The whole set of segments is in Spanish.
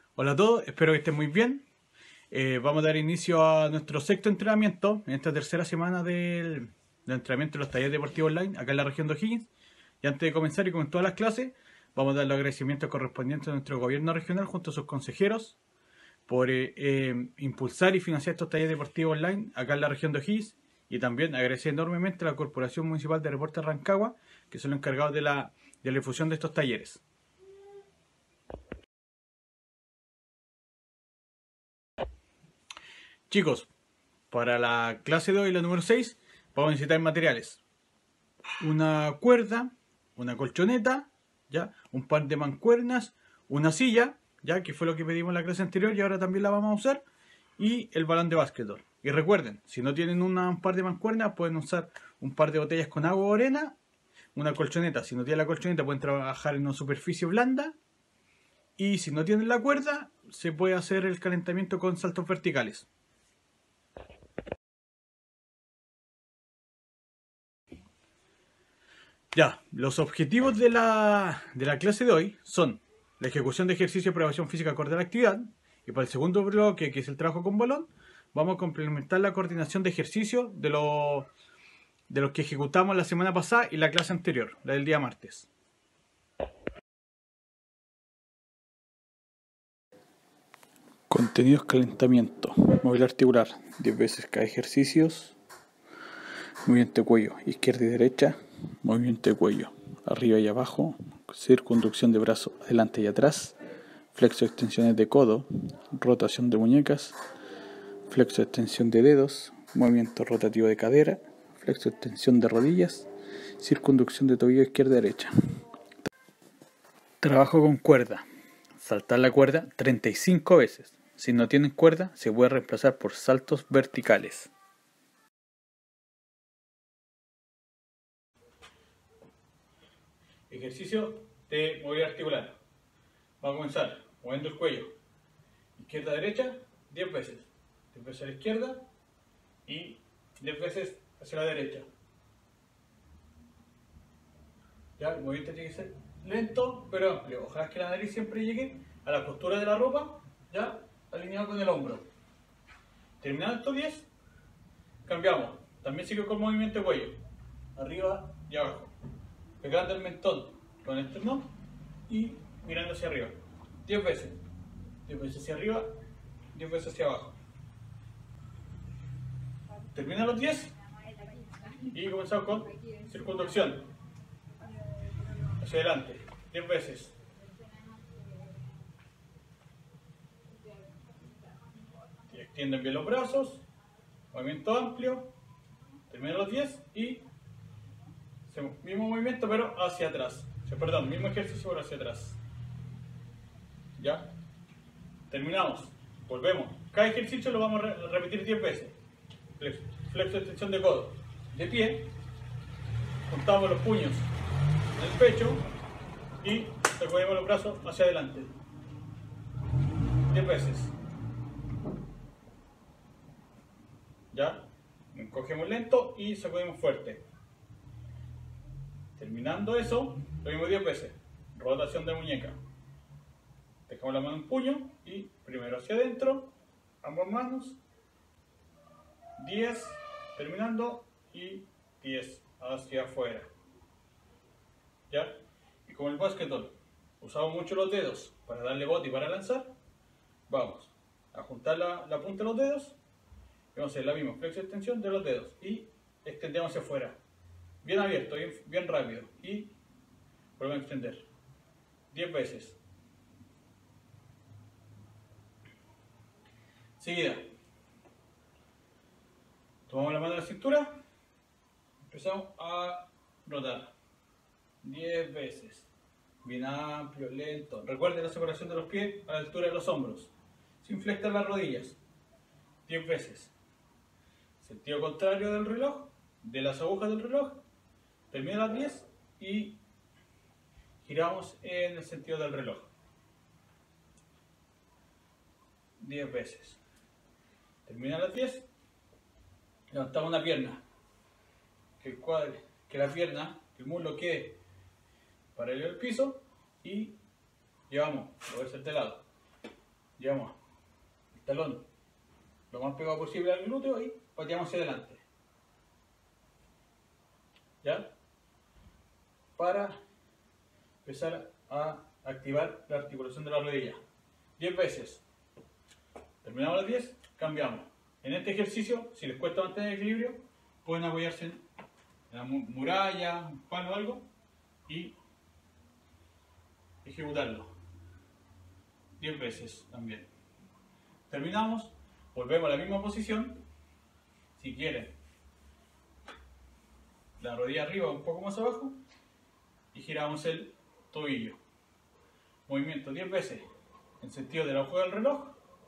Hola a todos, espero que estén muy bien. Vamos a dar inicio a nuestro sexto entrenamiento en esta tercera semana del entrenamiento de los talleres deportivos online acá en la región de O'Higgins. Y antes de comenzar y con todas las clases, vamos a dar los agradecimientos correspondientes a nuestro gobierno regional junto a sus consejeros por impulsar y financiar estos talleres deportivos online acá en la región de O'Higgins. Y también agradecer enormemente a la Corporación Municipal de Deportes Rancagua, que son los encargados de la difusión de estos talleres. Chicos, para la clase de hoy, la número 6, vamos a necesitar materiales. Una cuerda, una colchoneta, ¿ya? Un par de mancuernas, una silla, ya que fue lo que pedimos en la clase anterior y ahora también la vamos a usar, y el balón de básquetbol. Y recuerden, si no tienen un par de mancuernas, pueden usar un par de botellas con agua o arena, una colchoneta. Si no tienen la colchoneta, pueden trabajar en una superficie blanda. Y si no tienen la cuerda, se puede hacer el calentamiento con saltos verticales. Ya, los objetivos de la clase de hoy son la ejecución de ejercicio de preparación física acorde a la actividad. Y para el segundo bloque, que es el trabajo con balón, vamos a complementar la coordinación de ejercicio de los que ejecutamos la semana pasada y la clase anterior, la del día martes. Contenidos: calentamiento, móvil articular, 10 veces cada ejercicios, movimiento de cuello, izquierda y derecha, movimiento de cuello, arriba y abajo, circunducción de brazo adelante y atrás, flexo extensiones de codo, rotación de muñecas, flexo extensión de dedos, movimiento rotativo de cadera, flexo extensión de rodillas, circunducción de tobillo izquierda y derecha. Trabajo con cuerda. Saltar la cuerda 35 veces. Si no tienen cuerda, se puede reemplazar por saltos verticales. Ejercicio de movilidad articular. Vamos a comenzar moviendo el cuello. Izquierda a derecha, 10 veces. 10 veces a la izquierda y 10 veces hacia la derecha. Ya, el movimiento tiene que ser lento pero amplio. Ojalá que la nariz siempre llegue a la costura de la ropa, ya alineado con el hombro. Terminado estos 10, cambiamos. También sigue con movimiento de cuello, arriba y abajo. Pegando el mentón con el esternón y mirando hacia arriba. 10 veces. 10 veces hacia arriba, 10 veces hacia abajo. Terminan los 10 y comenzamos con circunducción. Hacia adelante, 10 veces. Y extienden bien los brazos, movimiento amplio, terminan los 10 y mismo movimiento pero hacia atrás. Perdón, mismo ejercicio pero hacia atrás. ¿Ya? Terminamos, volvemos. Cada ejercicio lo vamos a repetir 10 veces. Flexo, extensión de codo. De pie, juntamos los puños en el pecho y sacudimos los brazos hacia adelante. 10 veces. ¿Ya? Encogemos lento y sacudimos fuerte. Terminando eso, lo mismo 10 veces. Rotación de muñeca. Dejamos la mano en puño y primero hacia adentro, ambas manos. 10, terminando, y 10 hacia afuera. ¿Ya? Y como el básquetbol, usamos mucho los dedos para darle bote y para lanzar, vamos a juntar la punta de los dedos y vamos a hacer la misma flexo extensión de los dedos y extendemos hacia afuera. Bien abierto, bien rápido. Y volvemos a extender. 10 veces. Seguida. Tomamos la mano de la cintura. Empezamos a rotar. 10 veces. Bien amplio, lento. Recuerden la separación de los pies a la altura de los hombros. Sin flexionar las rodillas. 10 veces. Sentido contrario del reloj, de las agujas del reloj. Termina las 10 y giramos en el sentido del reloj. 10 veces. Termina las 10. Levantamos una pierna. Que la pierna, el muslo quede paralelo al piso y llevamos a moverse de lado. Llevamos el talón lo más pegado posible al glúteo y pateamos hacia adelante. ¿Ya? Para empezar a activar la articulación de la rodilla. 10 veces. Terminamos las 10, cambiamos. En este ejercicio, si les cuesta mantener el equilibrio, pueden apoyarse en la muralla, un palo o algo y ejecutarlo. 10 veces también. Terminamos, volvemos a la misma posición. Si quieren, la rodilla arriba un poco más abajo y giramos el tobillo. Movimiento 10 veces en sentido de la hoja del reloj.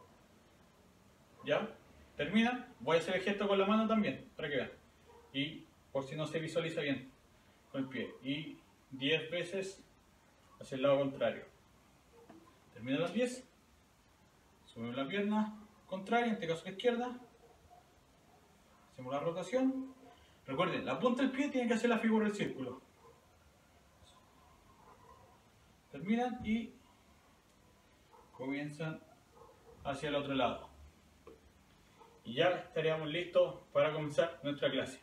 ¿Ya? Termina. Voy a hacer el gesto con la mano también para que vean. Y por si no se visualiza bien con el pie. Y 10 veces hacia el lado contrario. Termina las 10. Subimos la pierna contraria, en este caso la izquierda. Hacemos la rotación. Recuerden, la punta del pie tiene que hacer la figura del círculo. Terminan y comienzan hacia el otro lado. Y ya estaríamos listos para comenzar nuestra clase.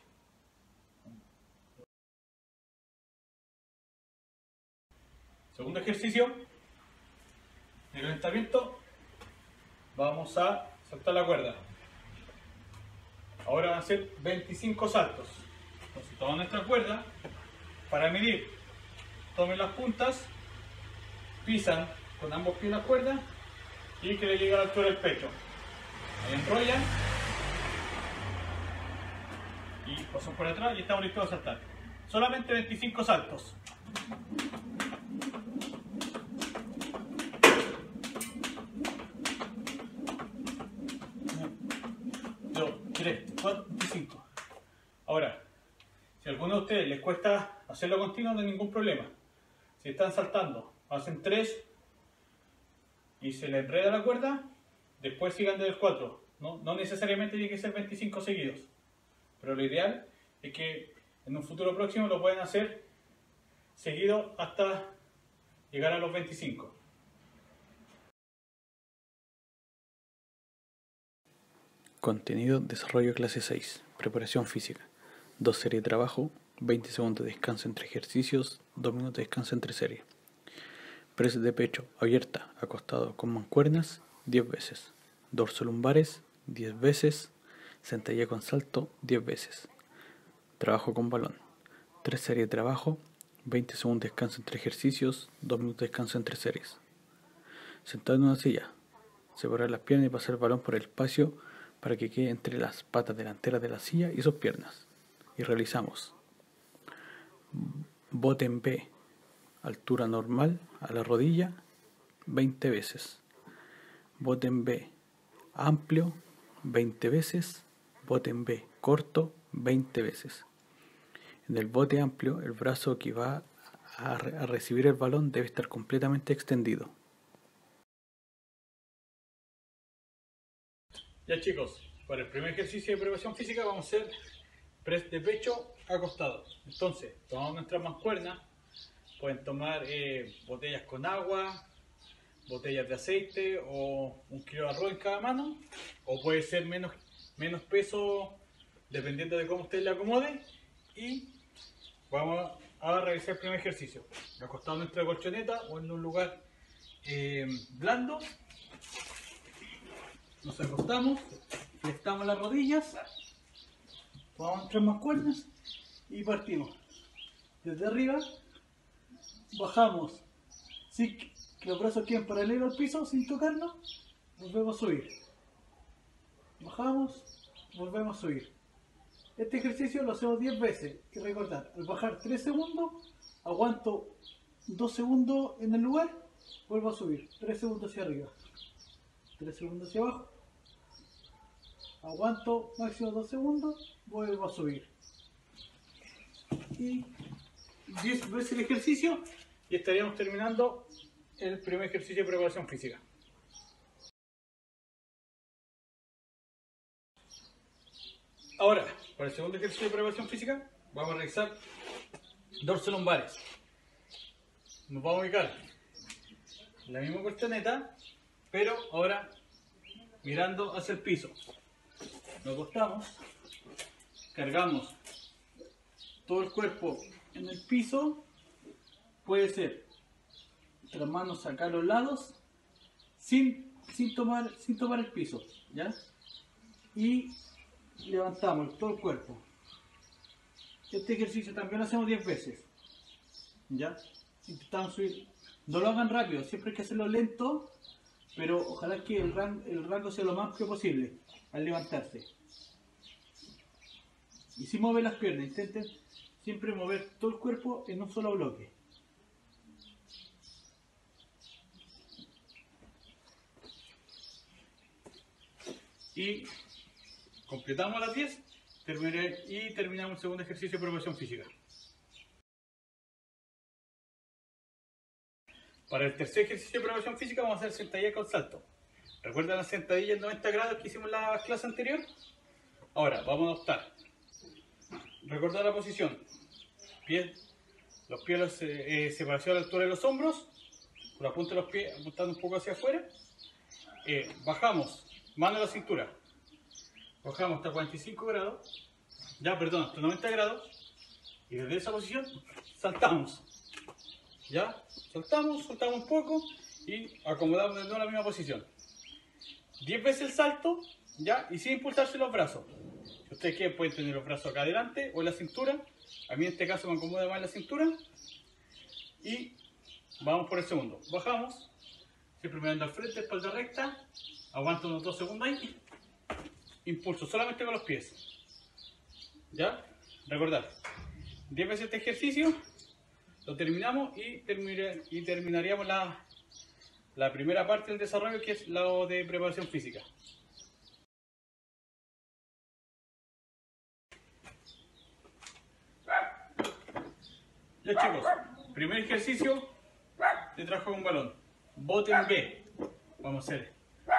Segundo ejercicio de calentamiento. Vamos a saltar la cuerda. Ahora van a ser 25 saltos. Entonces toman nuestra cuerda. Para medir, tomen las puntas, pisan con ambos pies la cuerda y que le llegue a la altura del pecho. Ahí enrollan y pasan por atrás y estamos listos a saltar. Solamente 25 saltos. 3, 4, 5. Ahora, si a alguno de ustedes les cuesta hacerlo continuo, no hay ningún problema. Si están saltando, hacen 3 y se les enreda la cuerda, después sigan desde el 4. No necesariamente tiene que ser 25 seguidos. Pero lo ideal es que en un futuro próximo lo pueden hacer seguido hasta llegar a los 25. Contenido: desarrollo clase 6, preparación física, 2 series de trabajo, 20 segundos de descanso entre ejercicios, 2 minutos de descanso entre series. Press de pecho abierta, acostado con mancuernas, 10 veces. Dorsolumbares, 10 veces. Sentadilla con salto, 10 veces. Trabajo con balón, 3 series de trabajo, 20 segundos de descanso entre ejercicios, 2 minutos de descanso entre series. Sentado en una silla, separar las piernas y pasar el balón por el espacio para que quede entre las patas delanteras de la silla y sus piernas. Y realizamos bote en B, altura normal a la rodilla, 20 veces. Bote en B amplio, 20 veces. Bote en B corto, 20 veces. En el bote amplio, el brazo que va a recibir el balón debe estar completamente extendido. Ya chicos, para el primer ejercicio de preparación física vamos a hacer press de pecho acostado. Entonces, tomamos nuestras mancuernas, pueden tomar botellas con agua, botellas de aceite o 1 kilo de arroz en cada mano, o puede ser menos peso dependiendo de cómo usted le acomode. Y vamos a realizar el primer ejercicio, acostado en nuestra colchoneta o en un lugar blando. Nos acostamos, flexionamos las rodillas, tomamos nuestras mancuernas y partimos. Desde arriba, bajamos, sin que los brazos queden paralelos al piso, sin tocarnos, volvemos a subir. Bajamos, volvemos a subir. Este ejercicio lo hacemos 10 veces. Y recordar, al bajar 3 segundos, aguanto 2 segundos en el lugar, vuelvo a subir. 3 segundos hacia arriba. 3 segundos hacia abajo, aguanto máximo 2 segundos, vuelvo a subir. Y 10 veces el ejercicio y estaríamos terminando el primer ejercicio de preparación física. Ahora, para el segundo ejercicio de preparación física, vamos a realizar dorsolumbares. Nos vamos a ubicar en la misma colchoneta, pero ahora mirando hacia el piso. Nos acostamos, cargamos todo el cuerpo en el piso, puede ser las manos acá a los lados, sin tomar el piso, ¿ya? Y levantamos todo el cuerpo. Este ejercicio también lo hacemos 10 veces, ¿ya? Intentamos subir, no lo hagan rápido, siempre hay que hacerlo lento, pero ojalá que el rango sea lo más amplio posible al levantarse. Y si mueven las piernas, intenten siempre mover todo el cuerpo en un solo bloque. Y completamos las 10 y terminamos el segundo ejercicio de preparación física. Para el tercer ejercicio de preparación física vamos a hacer sentadilla con salto. ¿Recuerdan la sentadilla en 90 grados que hicimos en la clase anterior? Ahora vamos a adoptar. Recordar la posición. Los pies separación a la altura de los hombros, con la punta de los pies apuntando un poco hacia afuera. Bajamos, mano a la cintura. Bajamos hasta 45 grados, hasta 90 grados. Y desde esa posición saltamos. ¿Ya? Soltamos un poco y acomodamos de nuevo en la misma posición. 10 veces el salto, ¿ya? Y sin impulsarse los brazos. Si ustedes quieren pueden tener los brazos acá adelante o en la cintura. A mí en este caso me acomoda más la cintura. Y vamos por el segundo. Bajamos, siempre mirando al frente, espalda recta. Aguanto unos 2 segundos ahí. Impulso solamente con los pies. ¿Ya? Recordad, 10 veces este ejercicio. Lo terminamos y terminaríamos la primera parte del desarrollo, que es la de preparación física. Ya chicos, primer ejercicio de trabajo con balón. Bote en B. Vamos a hacer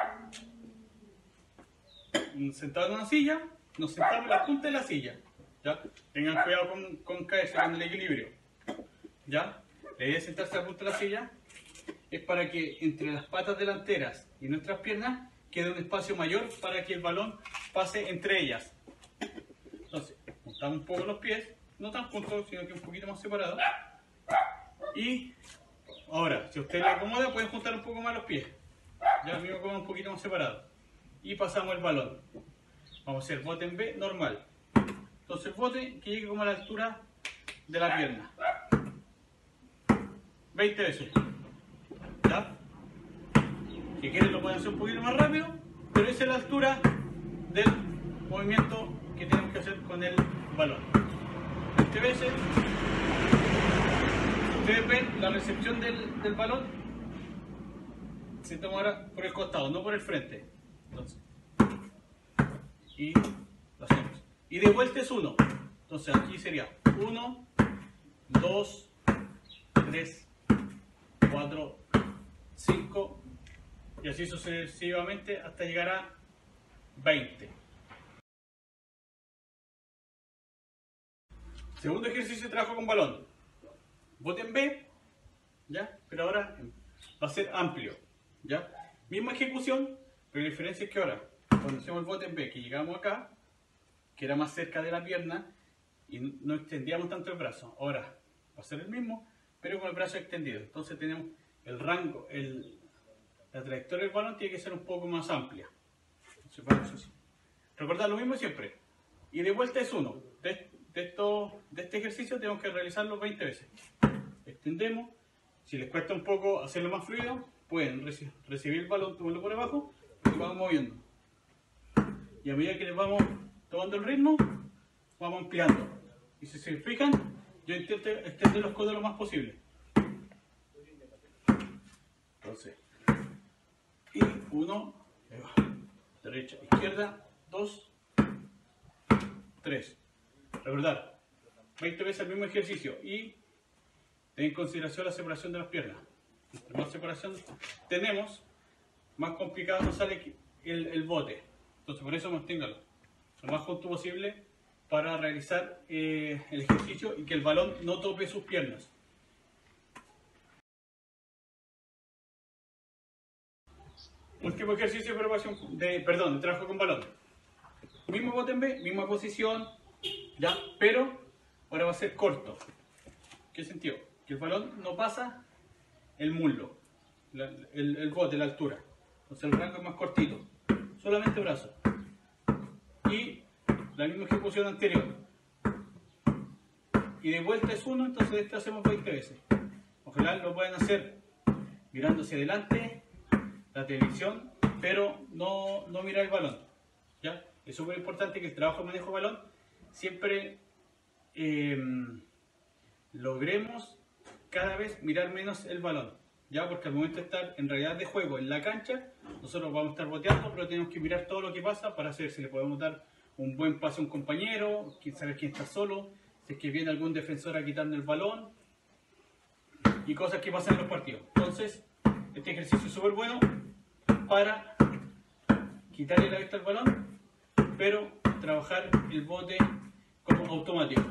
sentado en una silla, nos sentamos en la punta de la silla. ¿Ya? Tengan cuidado con caerse con el equilibrio. ¿Ya? La idea de sentarse a la punta de la silla es para que entre las patas delanteras y nuestras piernas quede un espacio mayor para que el balón pase entre ellas. Entonces, juntamos un poco los pies, no tan juntos, sino que un poquito más separados. Y ahora, si a usted le acomoda, pueden juntar un poco más los pies. Ya mismo como un poquito más separado. Y pasamos el balón. Vamos a hacer bote en B normal. Entonces el bote que llegue como a la altura de la pierna. 20 veces. ¿Ya? Si quieren lo pueden hacer un poquito más rápido, pero esa es la altura del movimiento que tenemos que hacer con el balón. 20 veces. Ustedes ven la recepción del balón. Se toma ahora por el costado, no por el frente. Entonces, y lo hacemos. Y de vuelta es 1. Entonces aquí sería 1, 2, 3, 4, 5 y así sucesivamente hasta llegar a 20. Segundo ejercicio de trabajo con balón. Bote en B, ¿ya? Pero ahora va a ser amplio, ¿ya? Misma ejecución, pero la diferencia es que ahora, cuando hacemos el bote en B, que llegamos acá, que era más cerca de la pierna y no extendíamos tanto el brazo. Ahora va a ser el mismo, pero con el brazo extendido. Entonces tenemos el rango, la trayectoria del balón tiene que ser un poco más amplia. Recordad lo mismo siempre. Y de vuelta es 1. De este ejercicio tenemos que realizarlo 20 veces. Extendemos. Si les cuesta un poco hacerlo más fluido, pueden recibir el balón, tomarlo por abajo y vamos moviendo. Y a medida que les vamos tomando el ritmo, vamos ampliando. Y si se fijan, yo intento extender los codos lo más posible. Entonces, y 1, derecha, izquierda, 2, 3. Recordar, 20 veces el mismo ejercicio y ten en consideración la separación de las piernas. Entre más separación tenemos, más complicado nos sale el bote. Entonces por eso manténgalo lo más junto posible para realizar el ejercicio y que el balón no tope sus piernas. Último ejercicio de preparación, de trabajo con balón. Mismo bote en B, misma posición, ya, pero ahora va a ser corto. ¿Qué sentido? Que el balón no pasa el muslo, el bote, la altura. Entonces el rango es más cortito. Solamente brazo. Y la misma ejecución anterior. Y de vuelta es 1, entonces esto hacemos 20 veces. Ojalá lo puedan hacer mirando hacia adelante, la televisión, pero no mirar el balón. ¿Ya? Es súper importante que el trabajo de manejo de balón siempre logremos cada vez mirar menos el balón. ¿Ya? Porque al momento de estar en realidad de juego en la cancha, nosotros vamos a estar boteando, pero tenemos que mirar todo lo que pasa para saber si le podemos dar un buen pase a un compañero, saber quién está solo, si es que viene algún defensor a quitarle el balón y cosas que pasan en los partidos. Entonces, este ejercicio es súper bueno para quitarle la vista al balón, pero trabajar el bote como automático.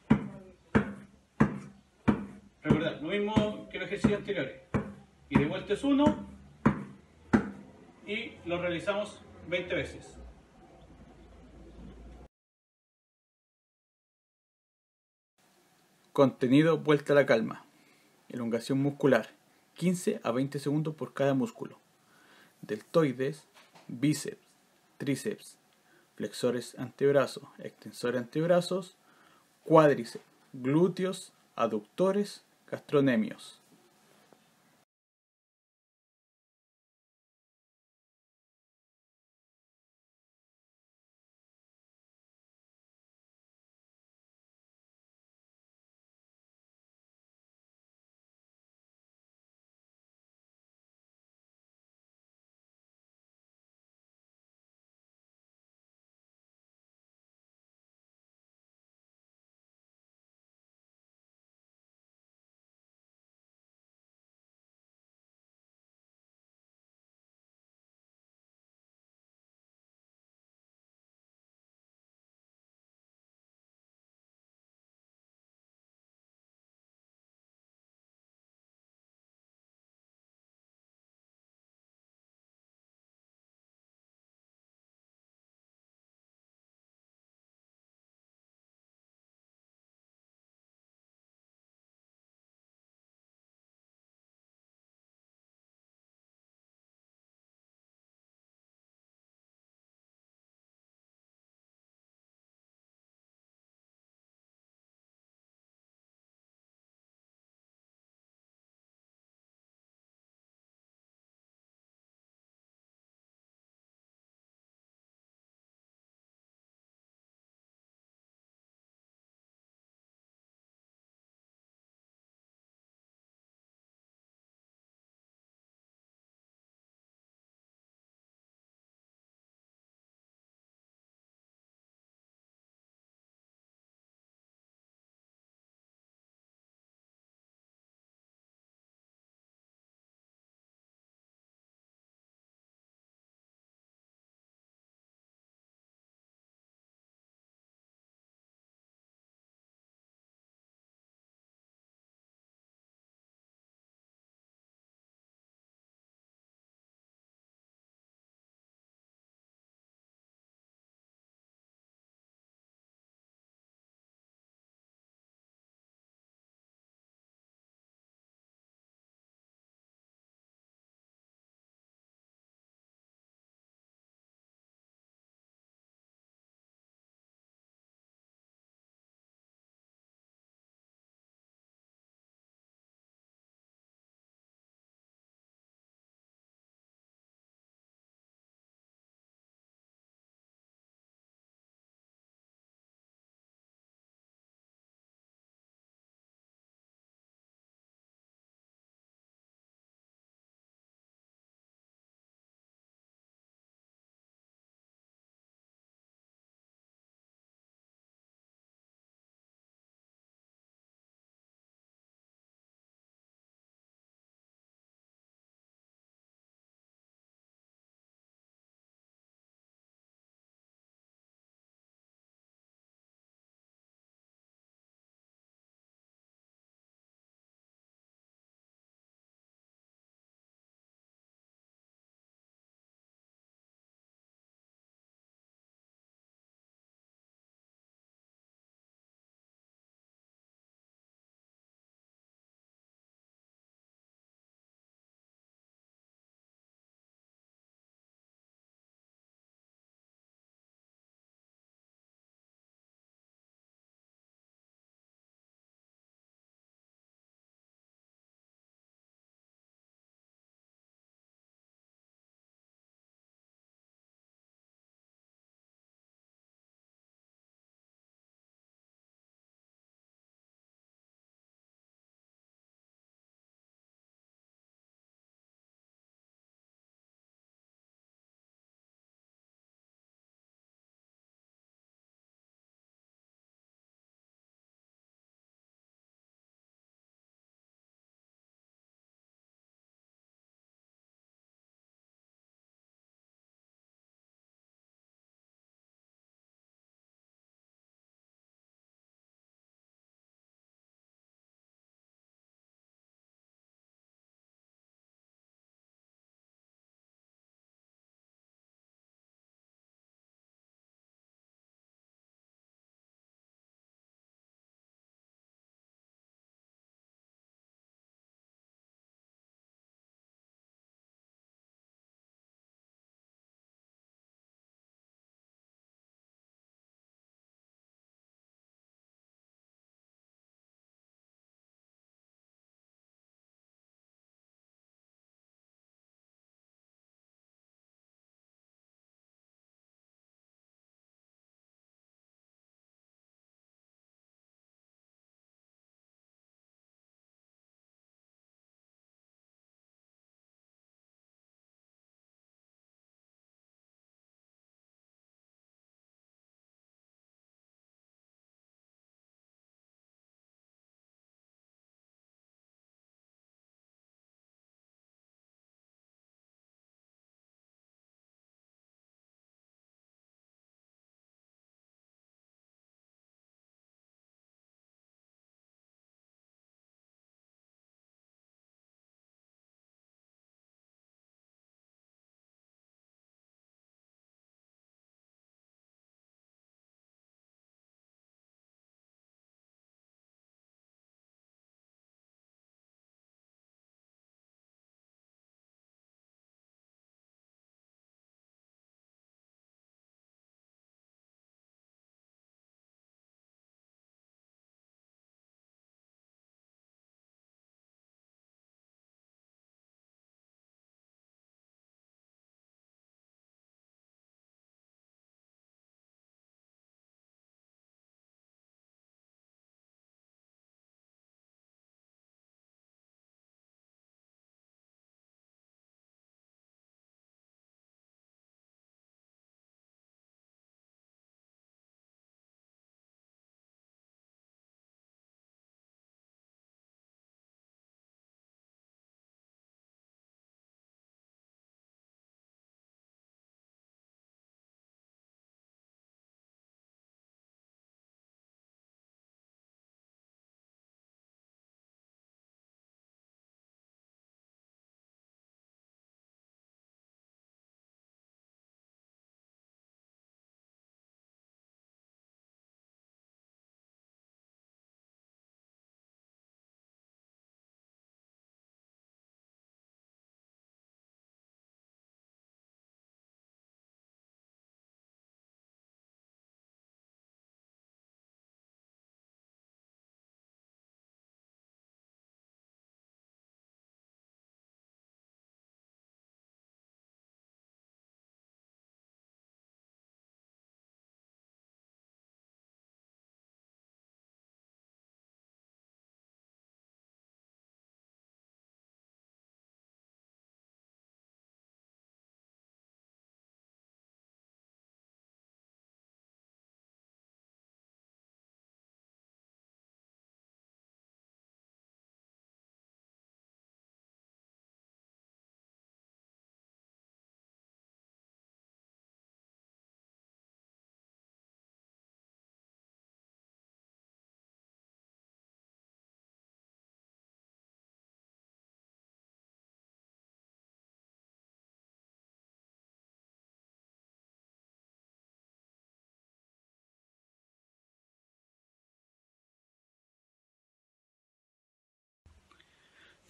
Recordad, lo mismo que los ejercicios anteriores. Y de vuelta es 1 y lo realizamos 20 veces. Contenido vuelta a la calma. Elongación muscular. 15 a 20 segundos por cada músculo. Deltoides, bíceps, tríceps, flexores antebrazos, extensores antebrazos, cuádriceps, glúteos, aductores, gastronemios.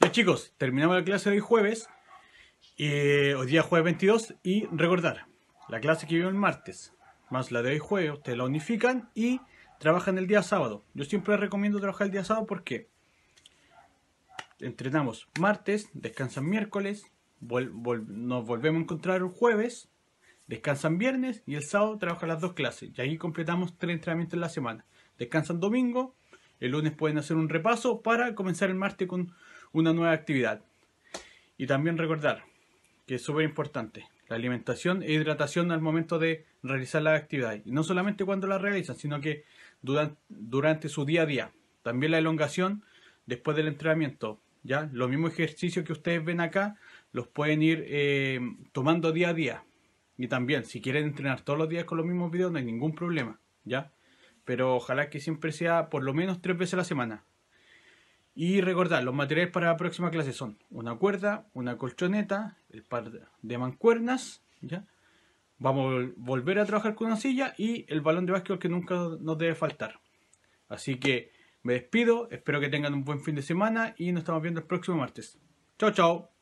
Ya chicos, terminamos la clase de hoy jueves. Hoy día jueves 22. Y recordar, la clase que vimos el martes más la de hoy jueves, ustedes la unifican y trabajan el día sábado. Yo siempre recomiendo trabajar el día sábado porque entrenamos martes, descansan miércoles, nos volvemos a encontrar el jueves, descansan viernes y el sábado trabajan las dos clases. Y ahí completamos 3 entrenamientos en la semana. Descansan domingo, el lunes pueden hacer un repaso para comenzar el martes con una nueva actividad. Y también recordar que es súper importante la alimentación e hidratación al momento de realizar las actividades. Y no solamente cuando las realizan, sino que durante su día a día. También la elongación después del entrenamiento. ¿Ya? Los mismos ejercicios que ustedes ven acá los pueden ir tomando día a día. Y también, si quieren entrenar todos los días con los mismos videos, no hay ningún problema. ¿Ya? Pero ojalá que siempre sea por lo menos 3 veces a la semana. Y recordar, los materiales para la próxima clase son una cuerda, una colchoneta, el par de mancuernas, ¿ya? Vamos a volver a trabajar con una silla y el balón de básquetbol que nunca nos debe faltar. Así que me despido, espero que tengan un buen fin de semana y nos estamos viendo el próximo martes. Chao, chao.